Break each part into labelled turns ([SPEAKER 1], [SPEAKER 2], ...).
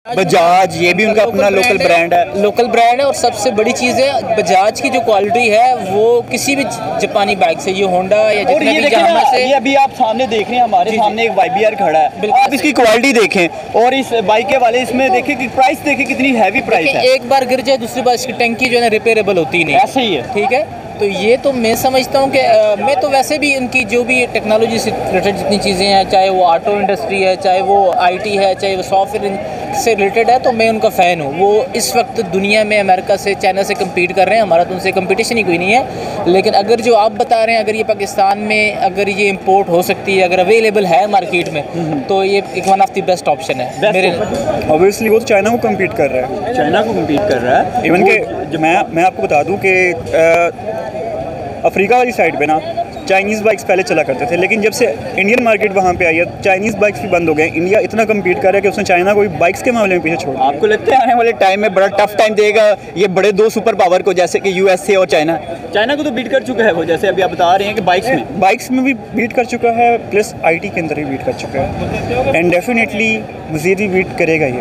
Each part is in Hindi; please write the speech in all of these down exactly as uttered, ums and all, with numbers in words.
[SPEAKER 1] बजाज, ये भी उनका अपना लोकल ब्रांड है,
[SPEAKER 2] लोकल ब्रांड है। और सबसे बड़ी चीज़ है बजाज की जो क्वालिटी है वो किसी भी जापानी बाइक से, ये होंडा या जितने भी जहां से,
[SPEAKER 1] ये अभी आप सामने देख रहे हैं, हमारे सामने एक वाई बी आर खड़ा है, आप इसकी क्वालिटी देखें और इस बाइक के वाले इसमें देखें कि प्राइस देखें कितनी हैवी प्राइस है।
[SPEAKER 2] एक बार गिर जाए दूसरी बार इसकी टंकी जो है ना रिपेयरेबल होती नहीं,
[SPEAKER 1] ऐसे ही है,
[SPEAKER 2] ठीक है। तो ये तो मैं समझता हूँ कि मैं तो वैसे भी इनकी जो भी टेक्नोलॉजी से रिलेटेड जितनी चीज़ें हैं, चाहे वो ऑटो इंडस्ट्री है, चाहे वो आईटी है, चाहे वो सॉफ्टवेयर से रिलेटेड है, तो मैं उनका फ़ैन हूँ। वो इस वक्त दुनिया में अमेरिका से, चाइना से कम्पीट कर रहे हैं, हमारा तो उनसे कंपटीशन ही कोई नहीं है। लेकिन अगर जो आप बता रहे हैं, अगर ये पाकिस्तान में अगर ये इम्पोर्ट हो सकती है, अगर अवेलेबल है मार्केट में, तो ये एक one of the best option है मेरे।
[SPEAKER 3] ऑब्वियसली वो तो चाइना को कम्पीट कर रहा है,
[SPEAKER 1] चाइना को कम्पीट कर रहा है।
[SPEAKER 3] इवन के मैं मैं आपको बता दूँ कि अफ्रीका वाली साइड पे ना चाइनीज़ बाइक्स पहले चला करते थे, लेकिन जब से इंडियन मार्केट वहाँ पे आई है चाइनीज़ बाइक्स भी बंद हो गए। इंडिया इतना कम्पीट कर रहा है कि उसने चाइना को भी बाइक्स के मामले में पीछे छोड़ दिया।
[SPEAKER 1] आपको लगता है आने वाले टाइम में बड़ा टफ टाइम देगा ये बड़े दो सुपर पावर को, जैसे कि यूएसए और चाइना? चाइना को तो बीट कर चुका है वो, जैसे अभी आप बता रहे हैं कि बाइक्स में
[SPEAKER 3] बाइक्स में भी बीट कर चुका है, प्लस आईटी के अंदर भी बीट कर चुका है, एंड डेफिनेटली मज़ीद भी बीट करेगा ये।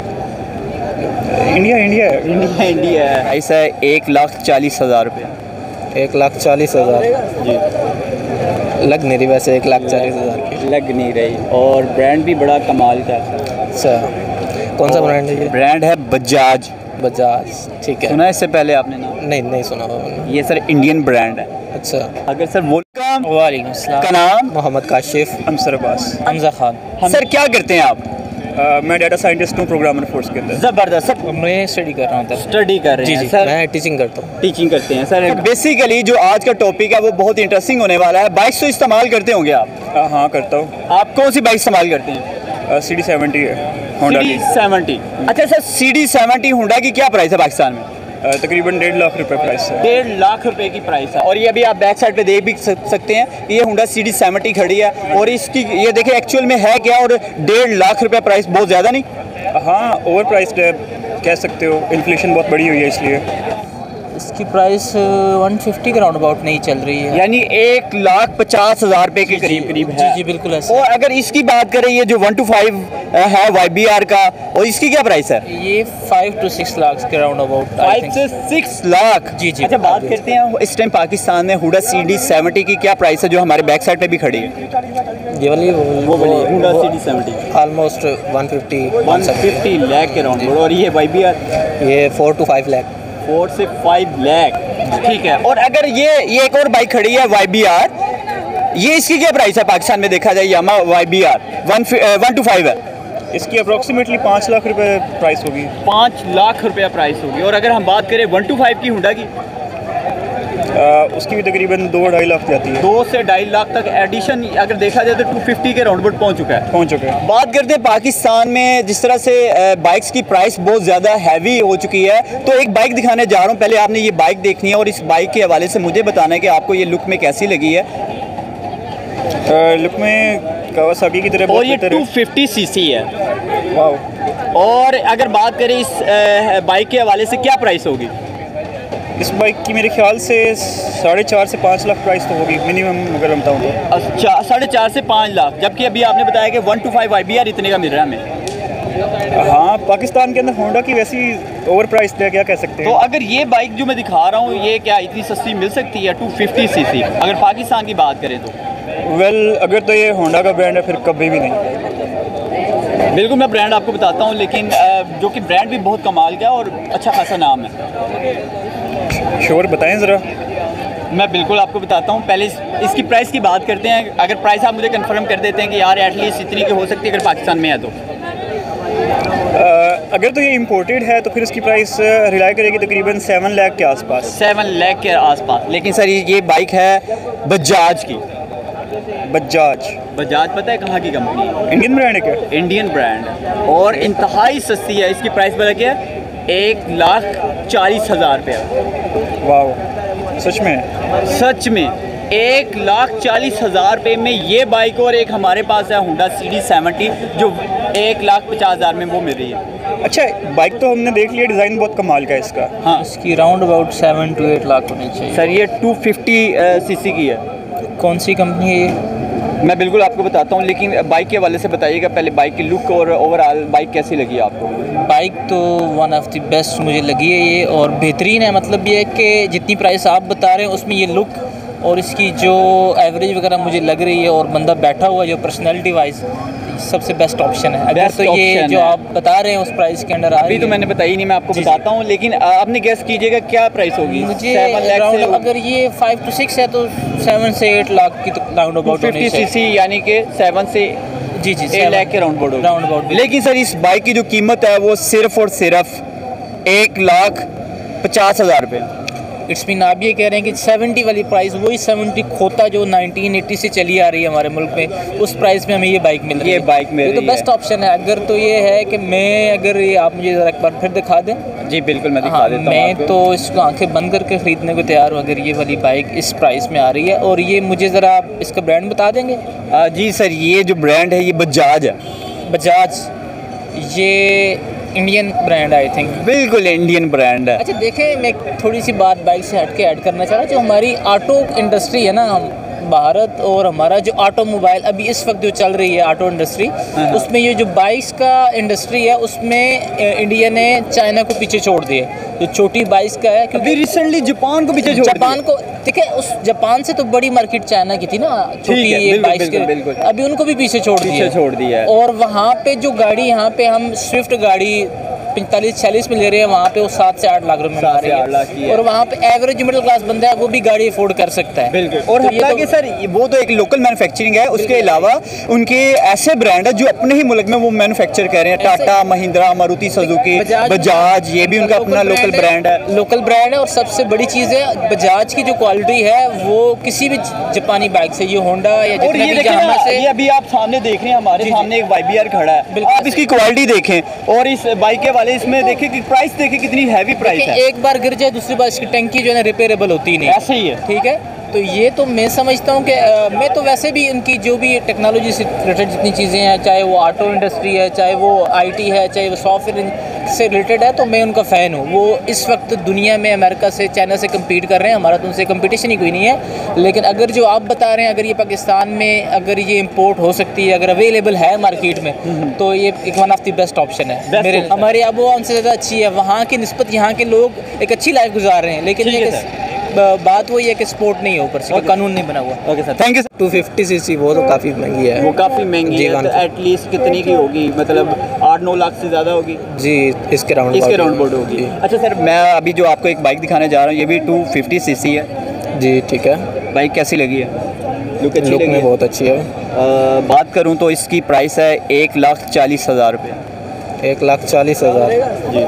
[SPEAKER 3] इंडिया इंडिया है
[SPEAKER 1] इंडिया इंडिया है। ऐसा है एक लाख चालीस हज़ार रुपये
[SPEAKER 2] एक लाख चालीस हज़ार
[SPEAKER 1] जी
[SPEAKER 2] लग नहीं रही वैसे, एक लाख चालीस हज़ार की
[SPEAKER 1] लग नहीं रही। और ब्रांड भी बड़ा कमाल का है।
[SPEAKER 2] अच्छा, कौन सा ब्रांड है ये?
[SPEAKER 1] ब्रांड है बजाज।
[SPEAKER 2] बजाज, ठीक है।
[SPEAKER 1] सुना है इससे पहले आपने नाम?
[SPEAKER 2] नहीं नहीं सुना मैंने।
[SPEAKER 1] ये सर इंडियन ब्रांड है।
[SPEAKER 2] अच्छा,
[SPEAKER 1] अगर सर वो
[SPEAKER 2] वालेकुम अस्सलाम
[SPEAKER 1] का नाम?
[SPEAKER 2] मोहम्मद काशिफ
[SPEAKER 3] हमसर अब्बास।
[SPEAKER 2] हमजा खान।
[SPEAKER 1] सर क्या करते हैं आप?
[SPEAKER 3] Uh, मैं डाटा साइंटिस्ट हूँ प्रोग्रामर फोर्स के अंदर।
[SPEAKER 1] ज़बरदस्त। सर
[SPEAKER 2] मैं स्टडी कर रहा हूँ।
[SPEAKER 1] स्टडी कर रहे हैं?
[SPEAKER 2] जी,
[SPEAKER 1] सर
[SPEAKER 2] मैं टीचिंग करता हूँ।
[SPEAKER 1] टीचिंग करते हैं सर। बेसिकली जो आज का टॉपिक है वो बहुत इंटरेस्टिंग होने वाला है। बाइक्स तो इस्तेमाल करते होंगे आप?
[SPEAKER 3] uh, हाँ करता हूँ।
[SPEAKER 1] आप कौन सी बाइक इस्तेमाल करते हैं?
[SPEAKER 3] सी डी सेवेंटी है, होंडा की।
[SPEAKER 1] सेवेंटी। अच्छा sir, C D seventy Honda की क्या प्राइस है पाकिस्तान में?
[SPEAKER 3] uh, तकरीबन डेढ़ लाख रुपए प्राइस है।
[SPEAKER 1] डेढ़ लाख रुपए की प्राइस है। और ये अभी आप बैक साइड पे देख भी सकते हैं, ये होंडा सी डी सेवेंटी खड़ी है और इसकी ये देखिए एक्चुअल में है क्या, और डेढ़ लाख रुपए प्राइस बहुत ज़्यादा नहीं?
[SPEAKER 3] हाँ, ओवर प्राइस्ड है कह सकते हो, इन्फ्लेशन बहुत बड़ी हुई है इसलिए।
[SPEAKER 2] इसकी प्राइस वन फिफ्टी के राउंड अबाउट नहीं चल रही है,
[SPEAKER 1] यानी एक लाख पचास हज़ार रुपये के करीब करीब है।
[SPEAKER 2] जी जी बिल्कुल ऐसा।
[SPEAKER 1] और अगर इसकी बात करें, ये जो वन टू फाइव है वाई बी आर का, और इसकी क्या प्राइस है?
[SPEAKER 2] ये फाइव टू सिक्स लाख के राउंड अबाउट।
[SPEAKER 1] फाइव से सिक्स लाख
[SPEAKER 2] जी जी।
[SPEAKER 1] अच्छा, बात करते हैं इस टाइम पाकिस्तान में हुडा सी डी सेवेंटी की क्या प्राइस है, जो हमारे बैक साइड पे भी खड़ी है?
[SPEAKER 2] ये वाली
[SPEAKER 1] वो वाली Honda C D seventy
[SPEAKER 2] almost one fifty
[SPEAKER 1] one fifty lakh के राउंड। और ये वाई बी आर
[SPEAKER 2] ये four two five lakh
[SPEAKER 1] four से फाइव लाख ठीक है। और अगर ये ये एक और बाइक खड़ी है वाई बी आर, ये इसकी क्या प्राइस है पाकिस्तान में देखा जाए? Yamaha Y B R one one two five है,
[SPEAKER 3] इसकी अप्रोक्सीमेटली पाँच लाख रुपए प्राइस होगी।
[SPEAKER 1] पाँच लाख रुपया प्राइस होगी। और अगर हम बात करें वन टू फाइव की हुंडा की,
[SPEAKER 3] Uh, उसकी भी तकरीबन दो ढाई लाख जाती है।
[SPEAKER 1] दो से ढाई लाख तक एडिशन अगर देखा जाए तो टू फिफ्टी के राउंड बट पहुंच चुका है
[SPEAKER 3] पहुंच चुका है।
[SPEAKER 1] बात करते हैं पाकिस्तान में जिस तरह से बाइक्स की प्राइस बहुत ज़्यादा हैवी हो चुकी है, तो एक बाइक दिखाने जा रहा हूं। पहले आपने ये बाइक देखनी है और इस बाइक के हवाले से मुझे बताना है कि आपको ये लुक में कैसी लगी है।
[SPEAKER 3] uh, लुक में कावासाकी की तरह,
[SPEAKER 1] और ये टू फिफ्टी सीसी है।
[SPEAKER 3] वाह।
[SPEAKER 1] और अगर बात करें इस बाइक के हवाले से क्या प्राइस होगी?
[SPEAKER 3] इस बाइक की मेरे ख्याल से साढ़े चार से पाँच लाख प्राइस तो होगी मिनिमम, अगर हम बताऊँ तो।
[SPEAKER 1] अच्छा, साढ़े चार से पाँच लाख, जबकि अभी आपने बताया कि one two five I B R इतने का मिल रहा है हमें।
[SPEAKER 3] हाँ, पाकिस्तान के अंदर होंडा की वैसी ओवर प्राइस है, क्या कह सकते हैं।
[SPEAKER 1] तो अगर ये बाइक जो मैं दिखा रहा हूँ, ये क्या इतनी सस्ती मिल सकती है टू फिफ्टी सी सी अगर पाकिस्तान की बात करें तो?
[SPEAKER 3] वेल well, अगर तो ये होंडा का ब्रांड है फिर कभी भी नहीं।
[SPEAKER 1] बिल्कुल, मैं ब्रांड आपको बताता हूँ, लेकिन जो कि ब्रांड भी बहुत कमाल का और अच्छा खासा नाम है।
[SPEAKER 3] श्योर, बताएं ज़रा।
[SPEAKER 1] मैं बिल्कुल आपको बताता हूँ। पहले इस, इसकी प्राइस की बात करते हैं। अगर प्राइस आप मुझे कंफर्म कर देते हैं कि यार एटलीस्ट इतनी की हो सकती है अगर पाकिस्तान में है तो?
[SPEAKER 3] uh, अगर तो ये इम्पोर्टेड है तो फिर इसकी प्राइस रिलाई करेगी तकरीबन सेवन लाख के आसपास।
[SPEAKER 1] सेवन लाख के आसपास। लेकिन सर ये बाइक है बजाज की।
[SPEAKER 3] बजाज
[SPEAKER 1] बजाज पता है कहाँ की कंपनी है?
[SPEAKER 3] इंडियन ब्रांड है क्या?
[SPEAKER 1] इंडियन ब्रांड, और इंतहाई सस्ती है। इसकी प्राइस पता क्या है? एक लाख चालीस हज़ार रुपया।
[SPEAKER 3] वाह, सच में?
[SPEAKER 1] सच में एक लाख चालीस हज़ार रुपये में ये बाइक, और एक हमारे पास है होंडा सी डी सेवेंटी जो एक लाख पचास हज़ार में वो मिल रही है।
[SPEAKER 3] अच्छा, बाइक तो हमने देख लिया, डिज़ाइन बहुत कमाल का है इसका।
[SPEAKER 1] हाँ,
[SPEAKER 2] इसकी round about seven two eight lakh होनी चाहिए।
[SPEAKER 1] सर ये टू फिफ्टी सीसी की है।
[SPEAKER 2] कौन सी कंपनी है ये?
[SPEAKER 1] मैं बिल्कुल आपको बताता हूँ, लेकिन बाइक के हवाले से बताइएगा पहले, बाइक की लुक और ओवरऑल बाइक कैसी लगी आपको?
[SPEAKER 2] बाइक तो वन ऑफ द बेस्ट मुझे लगी है ये, और बेहतरीन है। मतलब ये है कि जितनी प्राइस आप बता रहे हैं उसमें ये लुक और इसकी जो एवरेज वगैरह मुझे लग रही है, और बंदा बैठा हुआ जो पर्सनैलिटी वाइज सबसे बेस्ट ऑप्शन है। अगर तो ये जो आप बता रहे हैं उस प्राइस के अंडर आ रही है।
[SPEAKER 1] अभी तो मैंने बताई नहीं, मैं आपको बताता हूँ, लेकिन आपने गेस कीजिएगा क्या प्राइस होगी?
[SPEAKER 2] मुझे अराउंड, अगर ये फाइव टू सिक्स है तो सेवन से एट लाख की तो राउंड अबाउट
[SPEAKER 1] फिफ्टी सीसी, यानी कि सेवन से
[SPEAKER 2] जी जी
[SPEAKER 1] एट लाख के राउंड अबाउट
[SPEAKER 2] राउंड अबाउट।
[SPEAKER 1] लेकिन सर इस बाइक की जो कीमत है वो सिर्फ और सिर्फ एक लाख पचास हज़ार रुपये।
[SPEAKER 2] इट्स मीन आप ये कह रहे हैं कि सेवेंटी वाली प्राइस वही सेवेंटी खोता जो नाइनटीन एटी से चली आ रही है हमारे मुल्क में, उस प्राइस में हमें ये बाइक मिल रही है।
[SPEAKER 1] ये बाइक मिल
[SPEAKER 2] रही है, तो बेस्ट ऑप्शन है। अगर तो ये है कि मैं, अगर ये आप मुझे ज़रा एक बार फिर दिखा दें।
[SPEAKER 1] जी बिल्कुल, मैं दिखा
[SPEAKER 2] हाँ,
[SPEAKER 1] देता हूँ।
[SPEAKER 2] मैं तो इसको आंखें बंद करके ख़रीदने को तैयार हूँ अगर ये वाली बाइक इस प्राइस में आ रही है। और ये मुझे ज़रा आप इसका ब्रांड बता देंगे?
[SPEAKER 1] आ, जी सर, ये जो ब्रांड है ये बजाज है।
[SPEAKER 2] बजाज, ये इंडियन ब्रांड आई थिंक।
[SPEAKER 1] बिल्कुल इंडियन ब्रांड है।
[SPEAKER 2] अच्छा देखें, मैं थोड़ी सी बात बाइक से हट के ऐड करना चाह रहा हूँ। जो हमारी ऑटो इंडस्ट्री है ना, हम भारत और हमारा जो ऑटोमोबाइल अभी इस वक्त जो चल रही है ऑटो इंडस्ट्री, उसमें ये जो बाइक्स का इंडस्ट्री है उसमें इंडिया ने चाइना को पीछे छोड़ दिया, जो छोटी बाइक्स का है। क्योंकि
[SPEAKER 1] रिसेंटली जापान को पीछे छोड़ दिया।
[SPEAKER 2] जापान को देखिए, उस जापान से तो बड़ी मार्केट चाइना की थी ना छोटी ये बाइक्स के, अभी उनको भी पीछे छोड़ दिया
[SPEAKER 1] छोड़ दिया है।
[SPEAKER 2] और वहाँ पे जो गाड़ी, यहाँ पे हम स्विफ्ट गाड़ी पैंतालीस छियालीस में ले रहे हैं, वहाँ पे वो सात से आठ लाख रुपए में आ रही है। और वहाँ पे एवरेज मिडिल क्लास बंदा है वो भी गाड़ी अफोर्ड कर सकता है।
[SPEAKER 1] बिल्कुल। और
[SPEAKER 2] तो ये
[SPEAKER 1] तो, सर वो तो एक लोकल मैन्युफैक्चरिंग है, उसके अलावा उनके ऐसे ब्रांड है जो अपने ही मुल्क में वो मैन्युफैक्चर कर रहे हैं। टाटा, महिंद्रा, मारुति सुजुकी, बजाज, ये भी उनका अपना लोकल ब्रांड है।
[SPEAKER 2] लोकल ब्रांड है। और सबसे बड़ी चीज़ है बजाज की जो क्वालिटी है वो किसी भी जापानी बाइक से, ये होंडा या जितने भी जहां से,
[SPEAKER 1] ये अभी आप सामने देख रहे हैं, हमारे सामने एक वाई बी आर खड़ा है, आप इसकी क्वालिटी देखें और इस बाइक के वाले इसमें देखें कि प्राइस देखें कितनी हैवी प्राइस है।
[SPEAKER 2] एक बार गिर जाए दूसरी बार इसकी टंकी जो है ना रिपेयरेबल होती ही नहीं,
[SPEAKER 1] ऐसे ही है।
[SPEAKER 2] ठीक है, तो ये तो मैं समझता हूँ कि मैं तो वैसे भी इनकी जो भी टेक्नोलॉजी से रिलेटेड जितनी चीज़ें हैं, चाहे वो ऑटो इंडस्ट्री है, चाहे वो आईटी है, चाहे वो सॉफ्टवेयर से रिलेटेड है, तो मैं उनका फ़ैन हूँ। वो इस वक्त दुनिया में अमेरिका से, चाइना से कम्पीट कर रहे हैं, हमारा तो उनसे कंपटीशन ही कोई नहीं है। लेकिन अगर जो आप बता रहे हैं, अगर ये पाकिस्तान में अगर ये इम्पोर्ट हो सकती है, अगर अवेलेबल है मार्केट में, तो ये एक one of the best option है। मेरे हमारी आबो हमसे ज़्यादा अच्छी है, वहाँ की निस्बत यहाँ के लोग एक अच्छी लाइफ गुजार रहे हैं। लेकिन बात वही है कि स्पोर्ट नहीं है, ऊपर से कानून नहीं बना हुआ।
[SPEAKER 1] Okay sir, thank you.
[SPEAKER 2] Two fifty CC वो तो काफ़ी महंगी है।
[SPEAKER 1] वो काफ़ी महंगी है, तो एटलीस्ट कितनी की होगी? मतलब आठ नौ लाख से ज़्यादा होगी
[SPEAKER 2] जी, इसके राउंड
[SPEAKER 1] इसके राउंड बोर्ड होगी। अच्छा सर, मैं अभी जो आपको एक बाइक दिखाने जा रहा हूँ, ये भी टू फिफ्टी सीसी है
[SPEAKER 2] जी, ठीक है।
[SPEAKER 1] बाइक कैसी लगी है? लुक अच्छी
[SPEAKER 2] लुक
[SPEAKER 1] लगी
[SPEAKER 2] में
[SPEAKER 1] है?
[SPEAKER 2] बहुत अच्छी है।
[SPEAKER 1] आ, बात करूँ तो इसकी प्राइस है एक लाख चालीस हज़ार रुपये।
[SPEAKER 2] एक लाख चालीस हज़ार
[SPEAKER 1] जी,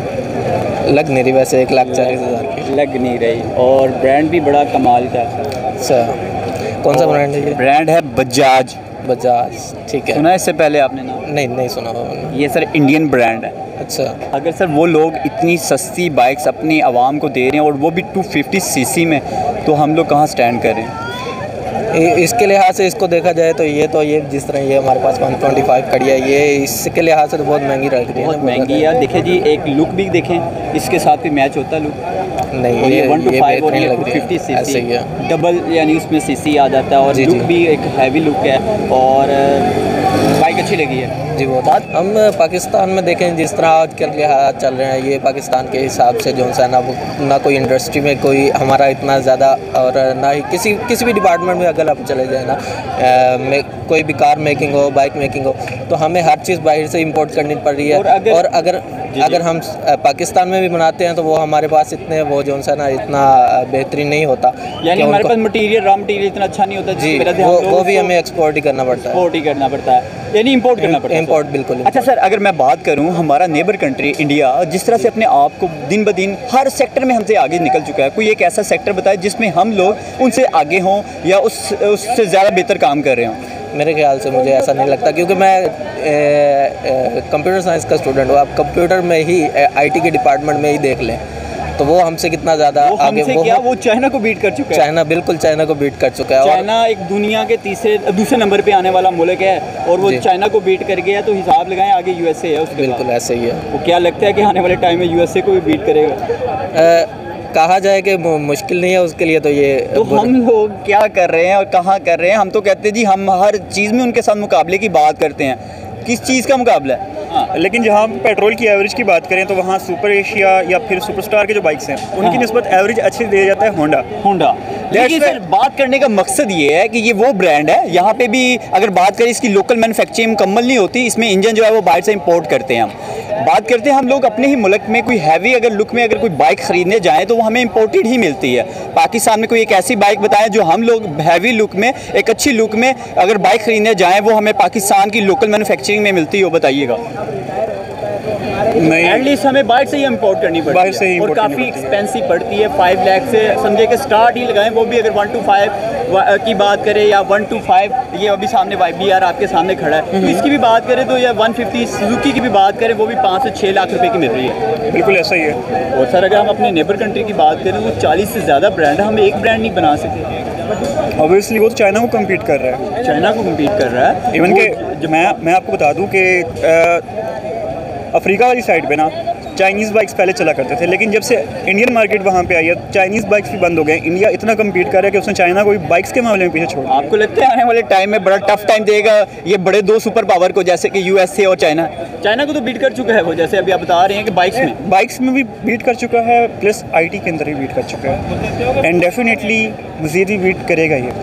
[SPEAKER 2] लग नहीं रही वैसे, एक लाख चालीस हज़ार की
[SPEAKER 1] लग नहीं रही। और ब्रांड भी बड़ा कमाल का।
[SPEAKER 2] अच्छा, कौन सा ब्रांड है ये?
[SPEAKER 1] ब्रांड है बजाज।
[SPEAKER 2] बजाज, ठीक है।
[SPEAKER 1] सुना है इससे पहले आपने नाम?
[SPEAKER 2] नहीं नहीं सुना मैंने।
[SPEAKER 1] ये सर इंडियन ब्रांड है।
[SPEAKER 2] अच्छा,
[SPEAKER 1] अगर सर वो लोग इतनी सस्ती बाइक्स अपनी आवाम को दे रहे हैं और वो भी टू फिफ्टी सीसी में, तो हम लोग कहाँ स्टैंड कर रहे हैं?
[SPEAKER 2] इसके लिहाज से इसको देखा जाए तो ये तो ये जिस तरह ये हमारे पास वन ट्वेंटी फाइव खड़ी है, ये इसके लिहाज से तो बहुत महंगी रह रही है।
[SPEAKER 1] बहुत महंगी है। देखिए जी, एक लुक भी देखें, इसके साथ भी मैच होता है लुक।
[SPEAKER 3] नहीं,
[SPEAKER 1] और ये वन टू फाइव और ये फिफ्टी सी सी डबल, यानी उसमें सी सी आ जाता है और लुक भी एक हैवी लुक है और बाइक अच्छी लगी है
[SPEAKER 2] जी। वो बात हम पाकिस्तान में देखें जिस तरह आजकल के हालात चल रहे हैं, ये पाकिस्तान के हिसाब से जो है ना, ना कोई इंडस्ट्री में कोई हमारा इतना ज़्यादा, और ना ही किसी किसी भी डिपार्टमेंट में अगर आप चले जाए ना, आ, में कोई भी कार मेकिंग हो, बाइक मेकिंग हो, तो हमें हर चीज़ बाहर से इंपोर्ट करनी पड़ रही है। और अगर और अगर, अगर हम पाकिस्तान में भी बनाते हैं तो वो हमारे पास इतने वो जो है ना इतना बेहतरीन नहीं होता,
[SPEAKER 1] यानी हमारे पास मटीरियल, रॉ मटीरियल इतना अच्छा नहीं होता
[SPEAKER 2] जी, वो, वो भी हमें एक्सपोर्ट ही करना पड़ता है,
[SPEAKER 1] एक्सपोर्ट ही करना पड़ता है, यानी इंपोर्ट करना पड़ता है।
[SPEAKER 2] इंपोर्ट बिल्कुल।
[SPEAKER 1] अच्छा सर, अगर मैं बात करूं, हमारा नेबर कंट्री इंडिया जिस तरह से अपने आप को दिन ब दिन हर सेक्टर में हमसे आगे निकल चुका है, कोई एक ऐसा सेक्टर बताए जिसमें हम लोग उनसे आगे हों या उस उससे ज़्यादा बेहतर काम कर रहे हों?
[SPEAKER 2] मेरे ख्याल से मुझे ऐसा नहीं लगता, क्योंकि मैं कंप्यूटर साइंस का स्टूडेंट हूँ। आप कंप्यूटर में ही आईटी के डिपार्टमेंट में ही देख लें तो वो हमसे कितना ज़्यादा आगे, वो
[SPEAKER 1] क्या वो चाइना को बीट कर चुका है।
[SPEAKER 2] चाइना बिल्कुल चाइना को बीट कर चुका है।
[SPEAKER 1] चाइना एक दुनिया के तीसरे दूसरे नंबर पे आने वाला मुल्क है और वो चाइना को बीट कर गया, तो हिसाब लगाएं आगे यूएसए है उसके।
[SPEAKER 2] बिल्कुल ऐसे ही है।
[SPEAKER 1] वो क्या लगता है कि आने वाले टाइम में यूएसए को भी बीट करेगा?
[SPEAKER 2] कहा जाए कि मु- मुश्किल नहीं है उसके लिए, तो ये
[SPEAKER 1] तो
[SPEAKER 2] बुरा-
[SPEAKER 1] हम लोग क्या कर रहे हैं और कहाँ कर रहे हैं? हम तो कहते हैं जी हम हर चीज़ में उनके साथ मुकाबले की बात करते हैं। किस चीज़ का मुकाबला है? हाँ।
[SPEAKER 3] लेकिन जहाँ हम पेट्रोल की एवरेज की बात करें तो वहाँ सुपर एशिया या फिर सुपरस्टार के जो बाइक्स हैं उनकी
[SPEAKER 1] हाँ।
[SPEAKER 3] निस्बत एवरेज अच्छी दिया जाता है होंडा।
[SPEAKER 1] होंडा। लेकिन
[SPEAKER 3] why-
[SPEAKER 1] सर बात करने का मकसद ये है कि ये वो ब्रांड है, यहाँ पे भी अगर बात करें इसकी लोकल मैन्युफैक्चरिंग मुकम्मल नहीं होती, इसमें इंजन जो है वो बाहर से इंपोर्ट करते हैं हम। बात करते हैं हम लोग अपने ही मुल्क में कोई हैवी अगर लुक में अगर कोई बाइक ख़रीदने जाएँ तो वो हमें इंपोर्टेड ही मिलती है। पाकिस्तान में कोई एक ऐसी बाइक बताएं जो हम लोग हैवी लुक में, एक अच्छी लुक में अगर बाइक ख़रीदने जाएँ वो हमें पाकिस्तान की लोकल मैन्युफैक्चरिंग में मिलती हो, बताइएगा।
[SPEAKER 3] नहीं,
[SPEAKER 1] एटलीस्ट हमें बाहर से ही इंपोर्ट करनी पड़ती
[SPEAKER 3] बाहर से ही
[SPEAKER 1] है और
[SPEAKER 3] import करनी
[SPEAKER 1] काफ़ी
[SPEAKER 3] पड़ती है।
[SPEAKER 1] एक्सपेंसिव पड़ती है। फाइव लाख से समझे कि स्टार्ट ही लगाएं, वो भी अगर वन टू फाइव की बात करें या वन टू फाइव, ये अभी सामने वाई बी आर आपके सामने खड़ा है, तो इसकी भी बात करें तो या वन फिफ्टी सुजुकी की भी बात करें वो भी पाँच से छः लाख रुपए की मिल रही है।
[SPEAKER 3] बिल्कुल ऐसा ही है।
[SPEAKER 1] और सर अगर हम अपने नेबर कंट्री की बात करें वो चालीस से ज़्यादा ब्रांड है, हम एक ब्रांड नहीं बना सके।
[SPEAKER 3] ऑब्वियसली वो तो चाइना को कम्पीट कर रहा है।
[SPEAKER 1] चाइना को कम्पीट कर रहा है।
[SPEAKER 3] इवन
[SPEAKER 1] वो-
[SPEAKER 3] के मैं मैं आपको बता दूं कि अफ्रीका वाली साइड पे ना चाइनीज़ बाइक्स पहले चला करते थे, लेकिन जब से इंडियन मार्केट वहाँ पे आई है चाइनीज़ बाइक्स भी बंद हो गए। इंडिया इतना कम्पीट कर रहा है कि उसने चाइना को भी बाइक्स के मामले में पीछे छोड़ दिया।
[SPEAKER 1] आपको लगता है आने वाले टाइम में बड़ा टफ टाइम देगा ये बड़े दो सुपर पावर को, जैसे कि यूएसए और चाइना? चाइना को तो बीट कर चुका है वो, जैसे अभी आप बता रहे हैं कि बाइक्स में
[SPEAKER 3] बाइक्स में भी बीट कर चुका है, प्लस आईटी के अंदर भी बीट कर चुका है, एंड डेफिनेटली मज़ीद भी बीट करेगा ये।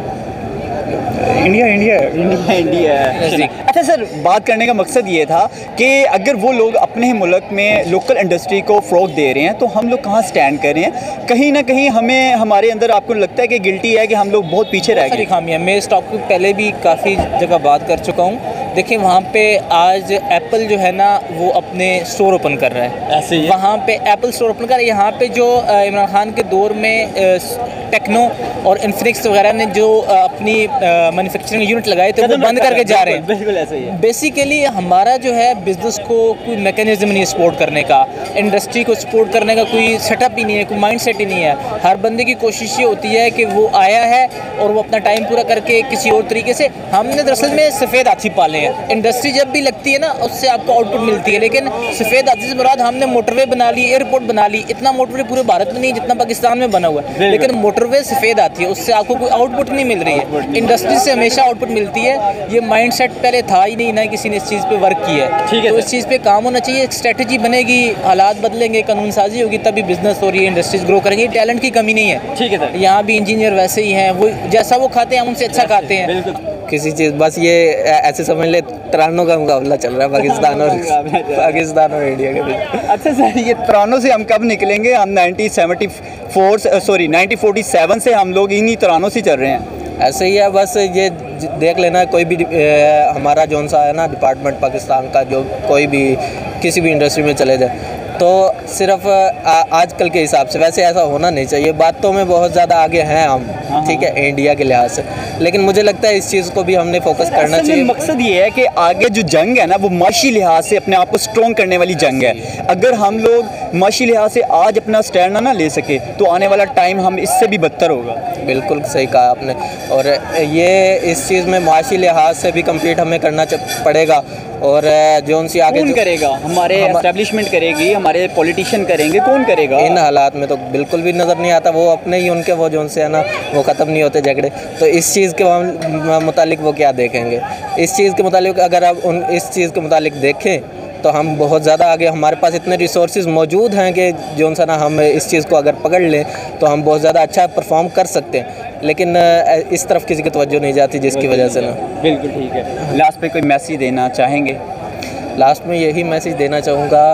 [SPEAKER 3] इंडिया इंडिया है।
[SPEAKER 1] इंडिया इंडिया है।
[SPEAKER 2] नज़दीक।
[SPEAKER 1] अच्छा सर, बात करने का मकसद ये था कि अगर वो लोग अपने ही मुल्क में लोकल इंडस्ट्री को फ़रोग दे रहे हैं तो हम लोग कहाँ स्टैंड कर रहे हैं? कहीं ना कहीं हमें हमारे अंदर आपको लगता है कि गिल्टी है कि हम लोग बहुत पीछे रह
[SPEAKER 2] सारी
[SPEAKER 1] गए?
[SPEAKER 2] खामियाँ मैं इस टॉपिक पे पहले भी काफ़ी जगह बात कर चुका हूँ। देखिए वहाँ पे आज एप्पल जो है ना वो अपने स्टोर ओपन कर रहा है,
[SPEAKER 1] ऐसे ही है।
[SPEAKER 2] वहाँ पे एप्पल स्टोर ओपन कर रहा है। यहाँ पे जो अ, इमरान खान के दौर में टेक्नो और इन्फिनिक्स वगैरह ने जो अ, अपनी मैन्युफैक्चरिंग यूनिट लगाए थे वो बंद करके जा रहे हैं।
[SPEAKER 1] बिल्कुल ऐसे ही है।
[SPEAKER 2] बेसिकली हमारा जो है बिज़नेस को कोई मैकेनिज्म नहीं है सपोर्ट करने का, इंडस्ट्री को सपोर्ट करने का कोई सेटअप ही नहीं है, कोई माइंडसेट ही नहीं है। हर बंदे की कोशिश ये होती है कि वो आया है और वो अपना टाइम पूरा करके किसी और तरीके से। हमने दरअसल में सफ़ेद हाथी पाले हैं। इंडस्ट्री जब भी लगती है ना उससे आपको आउटपुट मिलती है, लेकिन सफ़ेद हाथी से मुराद हमने मोटरवे बना ली, एयरपोर्ट बना ली। इतना मोटरवे पूरे भारत में नहीं जितना पाकिस्तान में बना हुआ है, लेकिन मोटरवे सफ़ेद हाथी है, उससे आपको कोई आउटपुट नहीं मिल रही है। इंडस्ट्री से हमेशा आउटपुट मिलती है। ये माइंडसेट पहले था ही नहीं, ना किसी ने इस चीज़ पे वर्क किया है।
[SPEAKER 1] ठीक है
[SPEAKER 2] तो
[SPEAKER 1] सर।
[SPEAKER 2] इस चीज़ पे काम होना चाहिए, एक स्ट्रेटजी बनेगी, हालात बदलेंगे, कानून साजी होगी, तभी बिजनेस और ये इंडस्ट्रीज ग्रो करेंगे। टैलेंट की कमी नहीं है।
[SPEAKER 1] ठीक है सर।
[SPEAKER 2] यहाँ भी इंजीनियर वैसे ही हैं, वो जैसा वो खाते हैं हम उनसे अच्छा खाते हैं।
[SPEAKER 1] बिल्कुल।
[SPEAKER 2] किसी चीज़ बस ये ऐसे समझ ले तरानों का मुकाबला चल रहा है पाकिस्तान और पाकिस्तान और इंडिया के बीच।
[SPEAKER 1] अच्छा सर, ये तरानों से हम कब निकलेंगे? हम nineteen seventy four sorry nineteen forty seven से हम लोग इन्हीं तरानों से चल रहे हैं।
[SPEAKER 2] ऐसे ही है, बस ये ज- देख लेना कोई भी ए, हमारा जौन सा है ना डिपार्टमेंट पाकिस्तान का, जो कोई भी किसी भी इंडस्ट्री में चले जाए तो सिर्फ आ, आजकल के हिसाब से, वैसे ऐसा होना नहीं चाहिए। बातों में बहुत ज़्यादा आगे हैं हम, ठीक है, इंडिया के लिहाज से, लेकिन मुझे लगता है इस चीज़ को भी हमने फोकस करना
[SPEAKER 1] असल में
[SPEAKER 2] चाहिए।
[SPEAKER 1] मकसद ये है कि आगे जो जंग है ना वो माशी लिहाज से अपने आप को स्ट्रॉन्ग करने वाली जंग है। अगर हम लोग माशी लिहाज से आज अपना स्टैंड ना ले सके तो आने वाला टाइम हम इससे भी बदतर होगा।
[SPEAKER 2] बिल्कुल सही कहा आपने। और ये इस चीज़ में माशी लिहाज से भी कम्पीट हमें करना च- पड़ेगा। और जो उनसे आगे
[SPEAKER 1] कौन
[SPEAKER 2] जो
[SPEAKER 1] करेगा? हमारे
[SPEAKER 2] हम-
[SPEAKER 1] एस्टेब्लिशमेंट करेगी, हमारे पॉलिटिशियन करेंगे, कौन करेगा?
[SPEAKER 2] इन हालात में तो बिल्कुल भी नज़र नहीं आता। वो अपने ही उनके वो जो उनसे है ना वो ख़त्म नहीं होते झगड़े। तो इस चीज़ के माम- मुतालिक वो क्या देखेंगे? इस चीज़ के मुतालिक अगर आप उन इस चीज़ के मुतालिक देखें तो हम बहुत ज़्यादा आगे, हमारे पास इतने रिसोर्सेज मौजूद हैं कि जो सा ना हम इस चीज़ को अगर पकड़ लें तो हम बहुत ज़्यादा अच्छा परफॉर्म कर सकते हैं। लेकिन इस तरफ किसी की तवज्जो नहीं जाती, जिसकी वजह से ना।
[SPEAKER 1] बिल्कुल ठीक है। लास्ट पे कोई मैसेज देना चाहेंगे?
[SPEAKER 2] लास्ट में यही मैसेज देना चाहूँगा,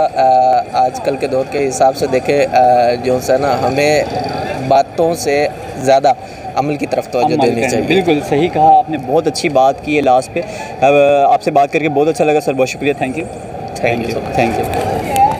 [SPEAKER 2] आजकल के दौर के हिसाब से देखें जो सा ना हमें बातों से ज़्यादा अमल की तरफ तवज्जो
[SPEAKER 1] अमल
[SPEAKER 2] देनी
[SPEAKER 1] करना।
[SPEAKER 2] चाहिए।
[SPEAKER 1] बिल्कुल सही कहा आपने, बहुत अच्छी बात की है लास्ट पे। अब आपसे बात करके बहुत अच्छा लगा सर, बहुत शुक्रिया। Thank you
[SPEAKER 2] thank you.
[SPEAKER 1] Thank you.